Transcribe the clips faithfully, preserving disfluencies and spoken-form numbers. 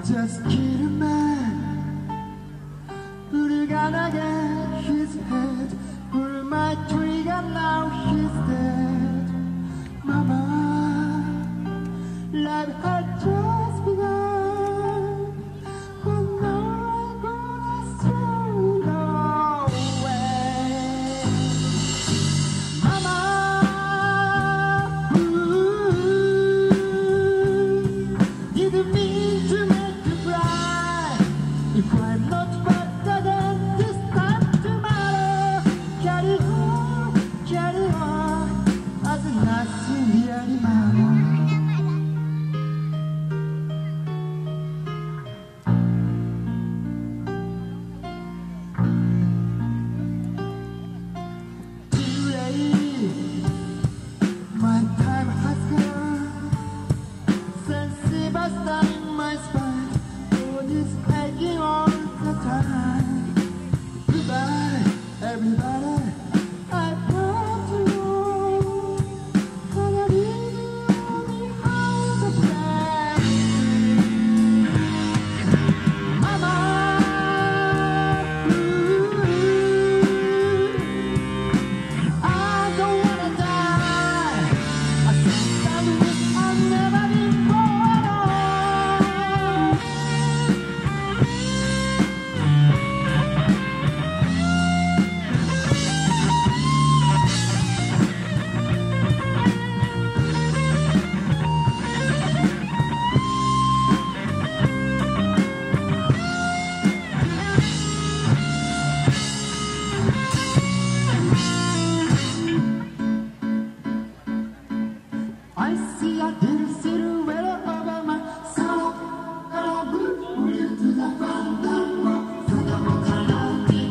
Just kill a man. We're gonna get his head. Pull my trigger, now he's dead. Mama, life had just begun. But now I'm gonna throw it away. Mama, ooh, didn't mean to make you cry. If I'm not better than this time tomorrow, carry on, carry on, as nothing really matters. Too late, my time has gone. Sensible stuff in my spine, all this aching all the time. Goodbye, everybody. I brought you home, and I leave you out of bed. Mama, ooh, I don't wanna die. I think I wish I'd never been born. I see a little silhouette over my soul, and I move into the fandango. Fandango, Galileo,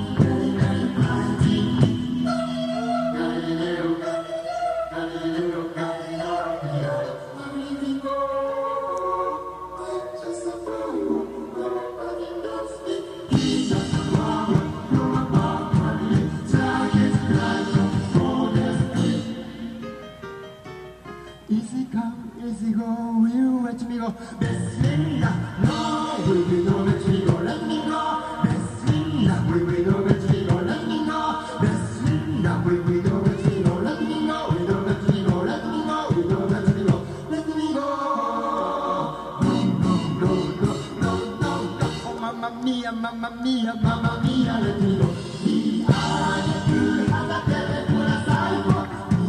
Galileo, Galileo, Galileo. Just a fool, nobody knows me. He's just a flower, you're a barbarian. Target, life, honesty. Easy come, easy go, you let me go. Best finger, no, we will not let me go, let me go. Best finger, we will not let me go, let me go. Best finger, we will not let me go, let me go. We don't let me go, let me go, we don't let me go, let me go. No, no, no, no, no, no, no. Oh, mamma mia, mamma mia, mamma mia, let me go. We are the true, and the devil for a cycle.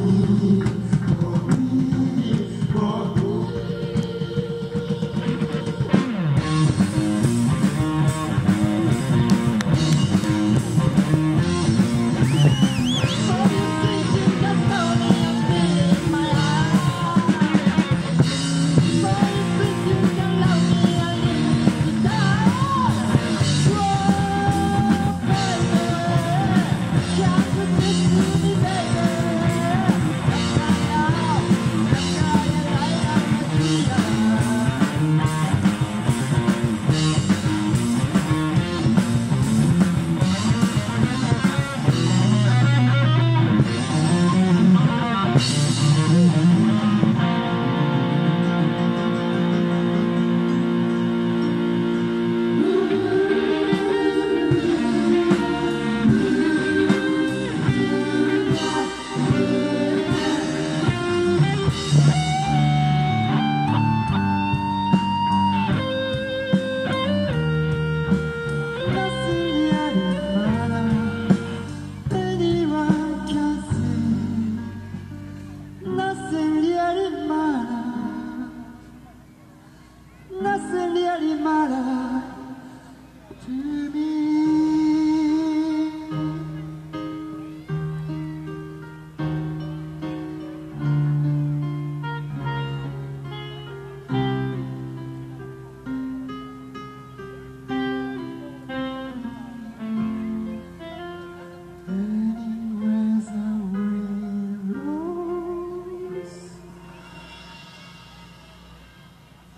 Nothing really matters to me. Anyways, I will lose.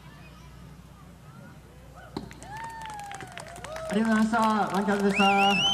ありがとうございました。ワンキャズでした。